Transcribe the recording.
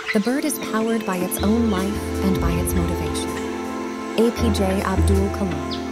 The bird is powered by its own life and by its motivation. APJ Abdul Kalam.